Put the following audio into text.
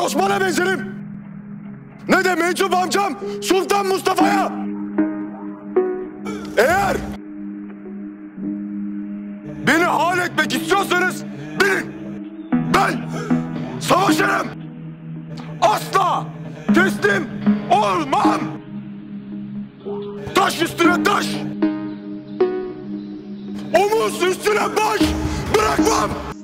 Osman'a benzerim, ne de Meczup amcam Sultan Mustafa'ya. Eğer beni hal etmek istiyorsanız bilin, ben savaşırım. Asla teslim olmam. Taş üstüne taş, omuz üstüne baş bırakmam.